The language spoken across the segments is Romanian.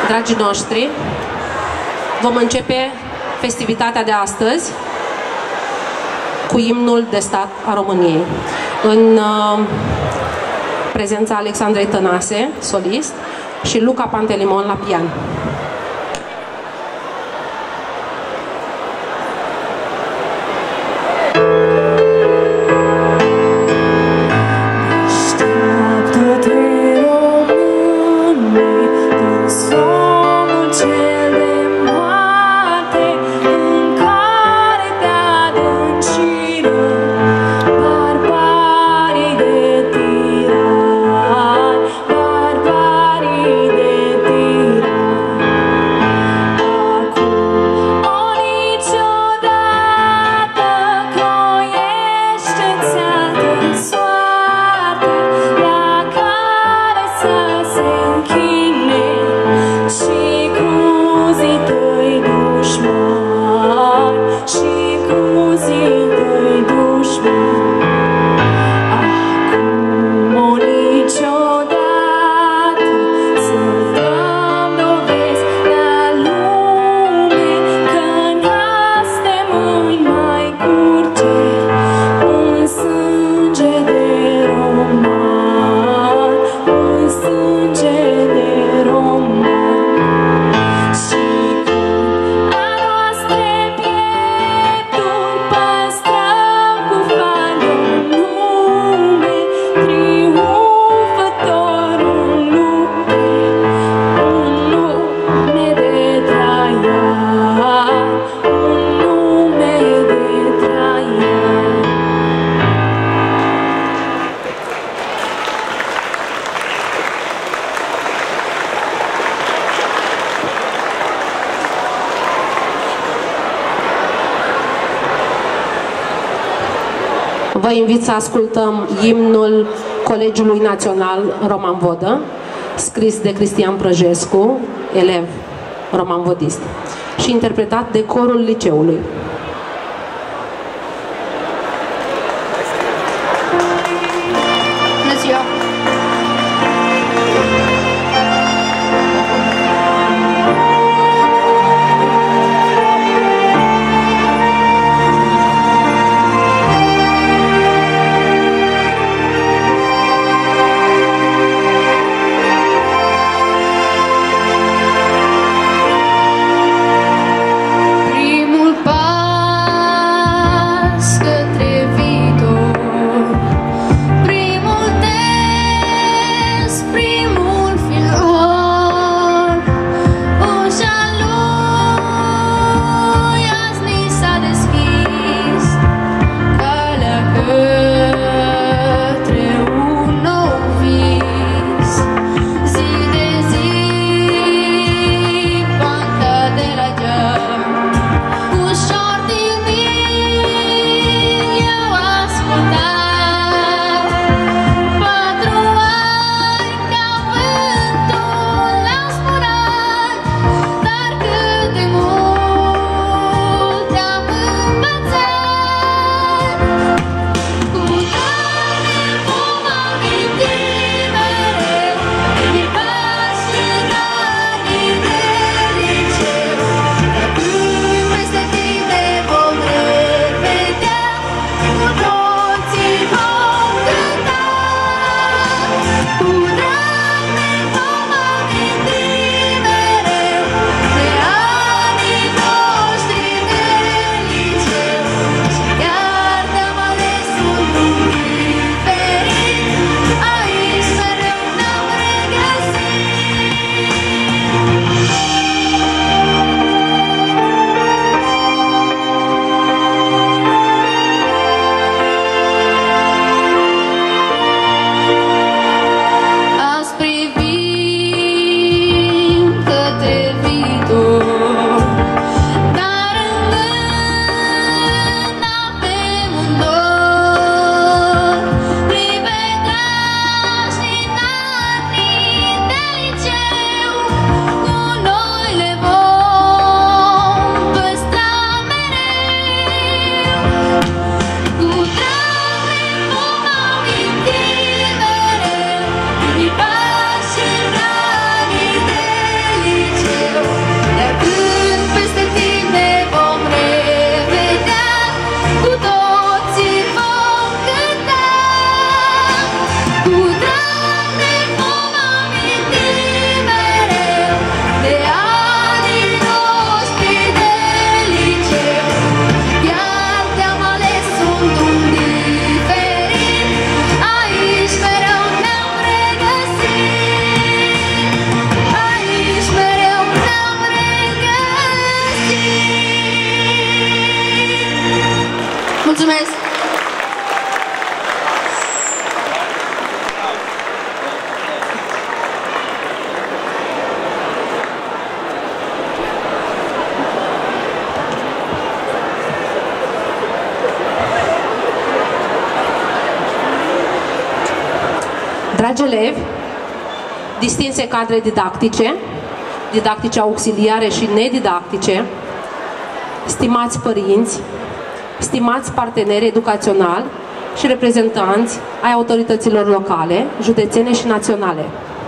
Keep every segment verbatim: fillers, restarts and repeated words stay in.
Dragii noștri, vom începe festivitatea de astăzi cu imnul de stat a României. În uh, prezența Alexandrei Tănase, solist, și Luca Pantelimon la pian. Vă invit să ascultăm imnul Colegiului Național Roman Vodă, scris de Cristian Prăjescu, elev roman-vodist, și interpretat de corul liceului. Primul pas elevi, distinse cadre didactice, didactice auxiliare și nedidactice, stimați părinți, stimați parteneri educaționali și reprezentanți ai autorităților locale, județene și naționale.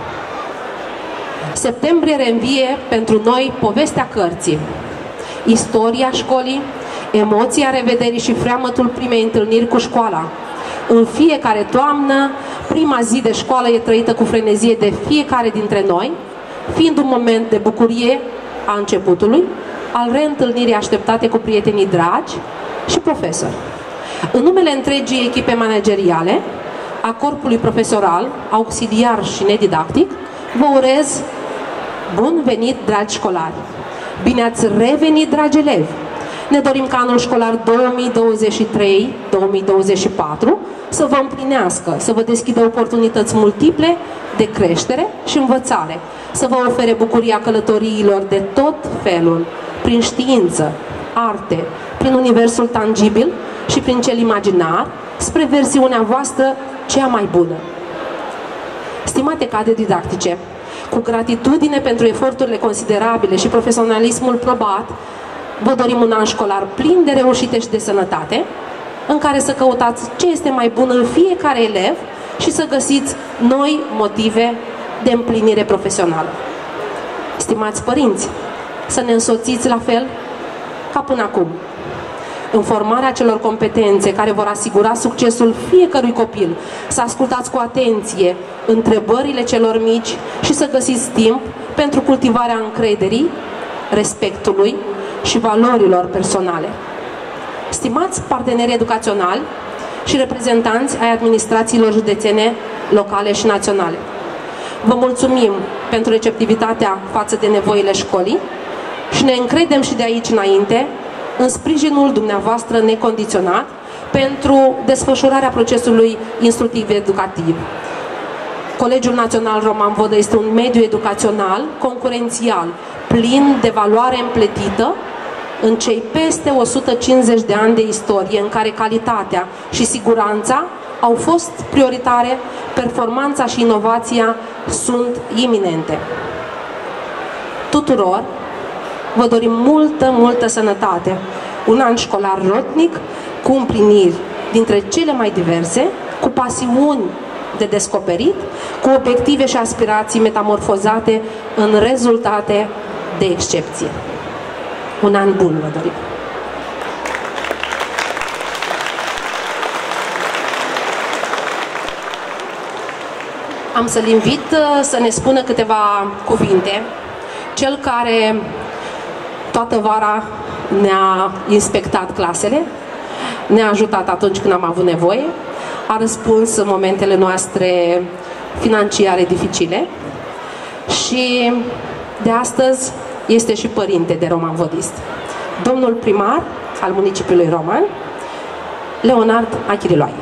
Septembrie reînvie pentru noi povestea cărții, istoria școlii, emoția revederii și freamătul primei întâlniri cu școala. În fiecare toamnă, prima zi de școală e trăită cu frenezie de fiecare dintre noi, fiind un moment de bucurie a începutului, al reîntâlnirii așteptate cu prietenii dragi și profesori. În numele întregii echipe manageriale, a corpului profesoral, auxiliar și nedidactic, vă urez bun venit, dragi școlari! Bine ați revenit, dragi elevi! Ne dorim ca anul școlar două mii douăzeci și trei două mii douăzeci și patru să vă împlinească, să vă deschidă oportunități multiple de creștere și învățare, să vă ofere bucuria călătoriilor de tot felul, prin știință, arte, prin universul tangibil și prin cel imaginar, spre versiunea voastră cea mai bună. Stimate cadre didactice, cu gratitudine pentru eforturile considerabile și profesionalismul probat, vă dorim un an școlar plin de reușite și de sănătate, în care să căutați ce este mai bun în fiecare elev și să găsiți noi motive de împlinire profesională. Stimați părinți, să ne însoțiți la fel ca până acum în formarea celor competențe care vor asigura succesul fiecărui copil, să ascultați cu atenție întrebările celor mici și să găsiți timp pentru cultivarea încrederii, respectului și valorilor personale. Stimați parteneri educaționali și reprezentanți ai administrațiilor județene, locale și naționale, vă mulțumim pentru receptivitatea față de nevoile școlii și ne încredem și de aici înainte în sprijinul dumneavoastră necondiționat pentru desfășurarea procesului instructiv-educativ. Colegiul Național Roman Vodă este un mediu educațional, concurențial, plin de valoare împletită în cei peste o sută cincizeci de ani de istorie, în care calitatea și siguranța au fost prioritare, performanța și inovația sunt iminente. Tuturor vă dorim multă, multă sănătate, un an școlar rotnic, cu împliniri dintre cele mai diverse, cu pasiuni de descoperit, cu obiective și aspirații metamorfozate în rezultate de excepție. Un an bun vă dorim! Am să-l invit să ne spună câteva cuvinte, cel care toată vara ne-a inspectat clasele, ne-a ajutat atunci când am avut nevoie, a răspuns în momentele noastre financiare dificile și de astăzi este și părinte de roman vodist. Domnul primar al municipiului Roman, Leonard Achiriloae.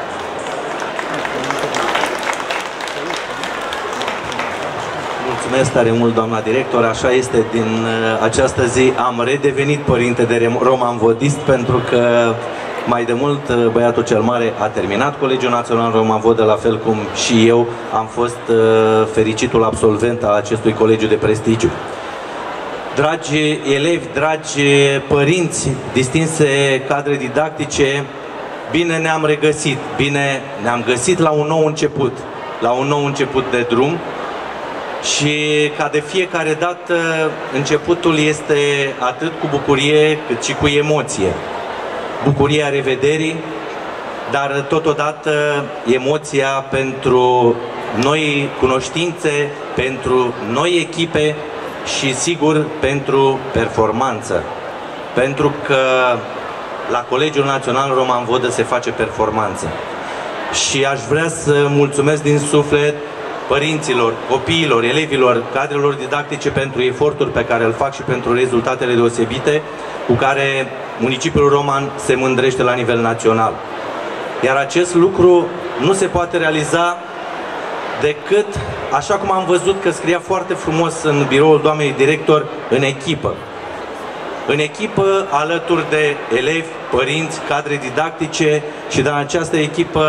Mulțumesc tare mult, doamna director. Așa este, din această zi am redevenit părinte de roman vodist, pentru că mai de mult băiatul cel mare a terminat Colegiul Național Roman Vodă, la fel cum și eu am fost fericitul absolvent al acestui colegiu de prestigiu. Dragi elevi, dragi părinți, distinse cadre didactice, bine ne-am regăsit, bine ne-am găsit la un nou început, la un nou început de drum. Și ca de fiecare dată, începutul este atât cu bucurie cât și cu emoție. Bucuria revederii, dar totodată emoția pentru noi cunoștințe, pentru noi echipe și sigur pentru performanță. Pentru că la Colegiul Național Roman Vodă se face performanță. Și aș vrea să mulțumesc din suflet părinților, copiilor, elevilor, cadrelor didactice pentru efortul pe care îl fac și pentru rezultatele deosebite cu care municipiul Roman se mândrește la nivel național. Iar acest lucru nu se poate realiza decât, așa cum am văzut că scria foarte frumos în biroul doamnei director, în echipă. În echipă, alături de elevi, părinți, cadre didactice și din această echipă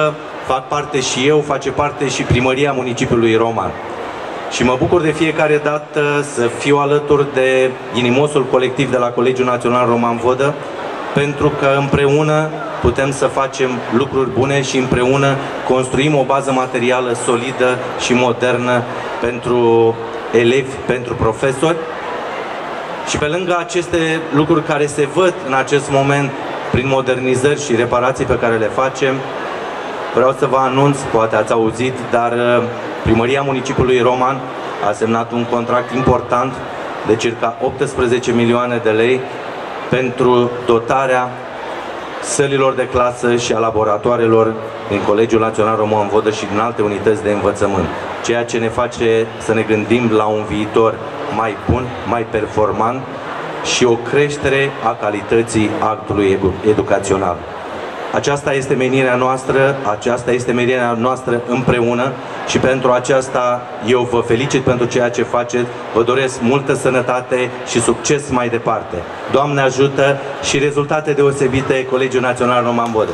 fac parte și eu, face parte și primăria municipiului Roman. Și mă bucur de fiecare dată să fiu alături de inimosul colectiv de la Colegiul Național Roman Vodă, pentru că împreună putem să facem lucruri bune și împreună construim o bază materială solidă și modernă pentru elevi, pentru profesori. Și pe lângă aceste lucruri care se văd în acest moment prin modernizări și reparații pe care le facem, vreau să vă anunț, poate ați auzit, dar Primăria Municipiului Roman a semnat un contract important de circa optsprezece milioane de lei pentru dotarea sălilor de clasă și a laboratoarelor din Colegiul Național Roman Vodă și din alte unități de învățământ, ceea ce ne face să ne gândim la un viitor mai bun, mai performant și o creștere a calității actului edu educațional. Aceasta este menirea noastră, aceasta este menirea noastră împreună și pentru aceasta eu vă felicit pentru ceea ce faceți, vă doresc multă sănătate și succes mai departe. Doamne ajută și rezultate deosebite Colegiul Național Roman Vodă.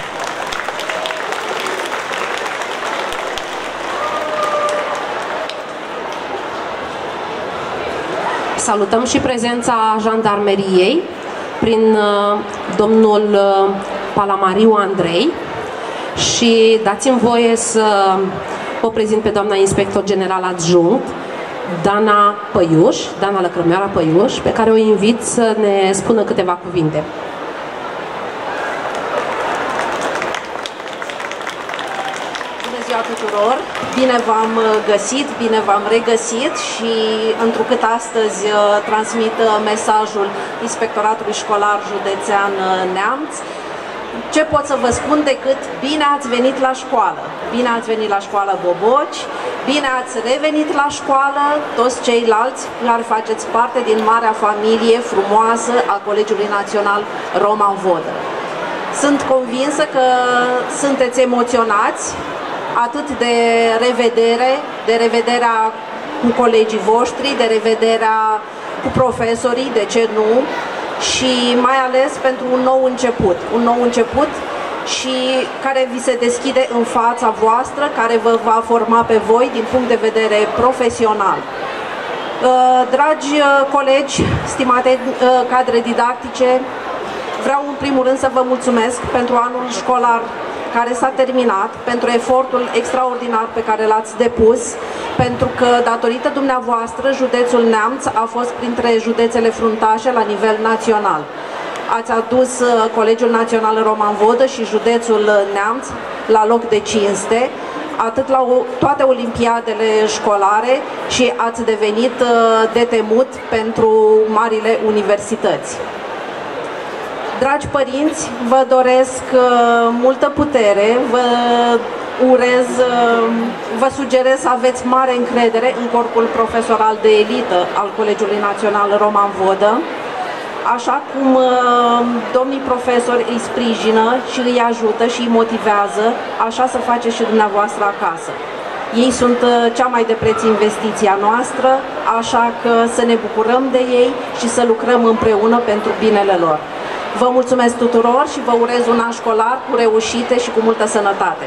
Salutăm și prezența jandarmeriei prin uh, domnul uh, Palamariu Andrei și dați-mi voie să o prezint pe doamna inspector general adjunct Dana Păiuș, Dana Lăcrămioara Păiuș, pe care o invit să ne spună câteva cuvinte. Bună ziua tuturor! Bine v-am găsit, bine v-am regăsit și întrucât astăzi transmit mesajul Inspectoratului Școlar Județean Neamț, ce pot să vă spun decât bine ați venit la școală, bine ați venit la școală Boboci, bine ați revenit la școală toți ceilalți care faceți parte din marea familie frumoasă a Colegiului Național Roman Vodă. Sunt convinsă că sunteți emoționați atât de revedere, de revederea cu colegii voștri, de revederea cu profesorii, de ce nu, și mai ales pentru un nou început, un nou început și care vi se deschide în fața voastră, care vă va forma pe voi din punct de vedere profesional. Dragi colegi, stimate cadre didactice, vreau în primul rând să vă mulțumesc pentru anul școlar care s-a terminat, pentru efortul extraordinar pe care l-ați depus, pentru că, datorită dumneavoastră, județul Neamț a fost printre județele fruntașe la nivel național. Ați adus Colegiul Național Roman Vodă și județul Neamț la loc de cinste, atât la toate olimpiadele școlare și ați devenit de temut pentru marile universități. Dragi părinți, vă doresc uh, multă putere, vă urez, uh, vă sugerez să aveți mare încredere în corpul profesoral de elită al Colegiului Național Roman Vodă, așa cum uh, domnii profesori îi sprijină și îi ajută și îi motivează, așa să faceți și dumneavoastră acasă. Ei sunt uh, cea mai de preț investiția noastră, așa că să ne bucurăm de ei și să lucrăm împreună pentru binele lor. Vă mulțumesc tuturor și vă urez un an școlar cu reușite și cu multă sănătate.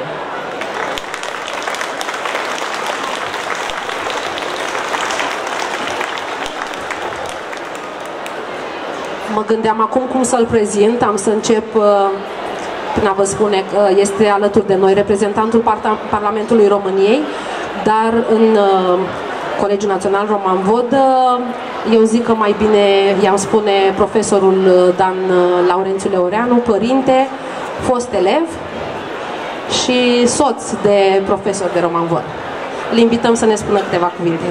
Mă gândeam acum cum să-l prezint, am să încep prin a vă spune că este alături de noi reprezentantul Parlamentului României, dar în Colegiul Național Roman Vodă, eu zic că mai bine i-am spune profesorul Dan Laurențiu Leoreanu, părinte, fost elev și soț de profesor de Roman Vodă. Îl invităm să ne spună câteva cuvinte.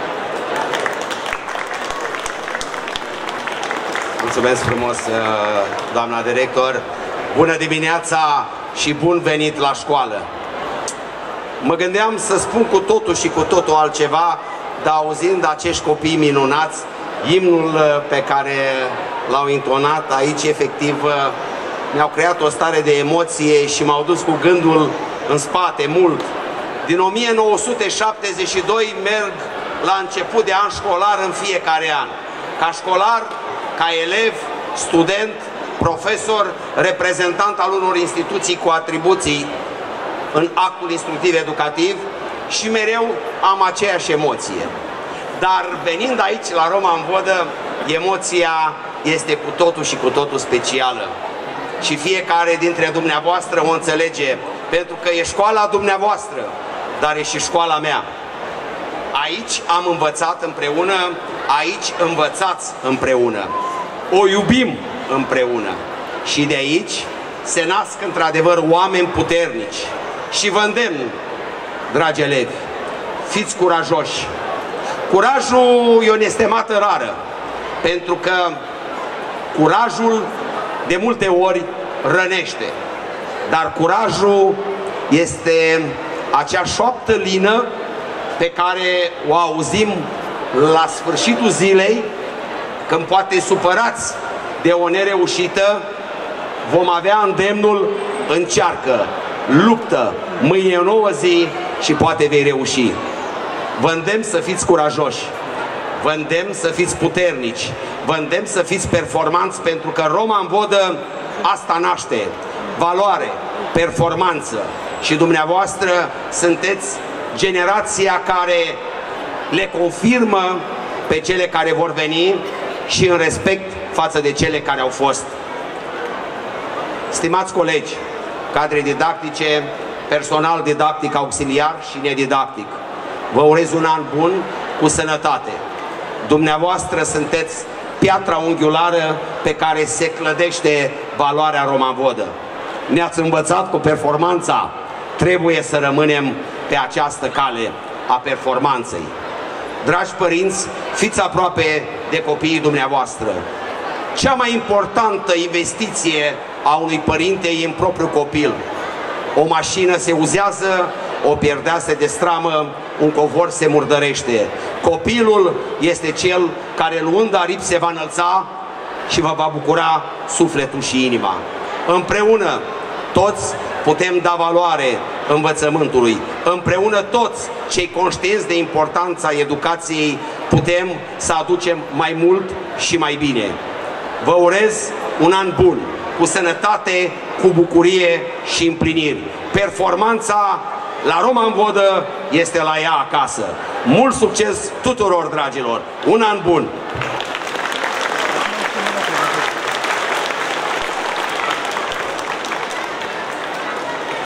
Mulțumesc frumos, doamna director. Bună dimineața și bun venit la școală. Mă gândeam să spun cu totul și cu totul altceva, dar auzind acești copii minunați, imnul pe care l-au intonat aici, efectiv, mi-au creat o stare de emoție și m-au dus cu gândul în spate mult. Din o mie nouă sute șaptezeci și doi merg la început de an școlar în fiecare an. Ca școlar, ca elev, student, profesor, reprezentant al unor instituții cu atribuții în actul instructiv educativ și mereu am aceeași emoție. Dar venind aici la Roma în Vodă, emoția este cu totul și cu totul specială. Și fiecare dintre dumneavoastră o înțelege, pentru că e școala dumneavoastră, dar e și școala mea. Aici am învățat împreună, aici învățați împreună. O iubim împreună. Și de aici se nasc într-adevăr oameni puternici. Și vă îndemn, dragi elevi, fiți curajoși. Curajul e o nestemată rară, pentru că curajul de multe ori rănește. Dar curajul este acea șoaptă lină pe care o auzim la sfârșitul zilei, când poate supărați de o nereușită, vom avea îndemnul: încearcă, luptă, mâine e o nouă zi și poate vei reuși. Vă îndemn să fiți curajoși, vă îndemn să fiți puternici, vă îndemn să fiți performanți, pentru că Roma în Vodă asta naște: valoare, performanță. Și dumneavoastră sunteți generația care le confirmă pe cele care vor veni și în respect față de cele care au fost. Stimați colegi, cadre didactice, personal didactic auxiliar și nedidactic, vă urez un an bun cu sănătate. Dumneavoastră sunteți piatra unghiulară pe care se clădește valoarea Roma în Vodă. Ne-ați învățat cu performanța, trebuie să rămânem pe această cale a performanței. Dragi părinți, fiți aproape de copiii dumneavoastră. Cea mai importantă investiție a unui părinte e în propriul copil. O mașină se uzează, o pierdea se destramă, un covor se murdărește. Copilul este cel care, luând aripi, se va înălța și vă va bucura sufletul și inima. Împreună toți putem da valoare învățământului. Împreună toți cei conștienți de importanța educației putem să aducem mai mult și mai bine. Vă urez un an bun, cu sănătate, cu bucurie și împliniri. Performanța la Roma în Vodă este la ea acasă. Mult succes tuturor, dragilor! Un an bun!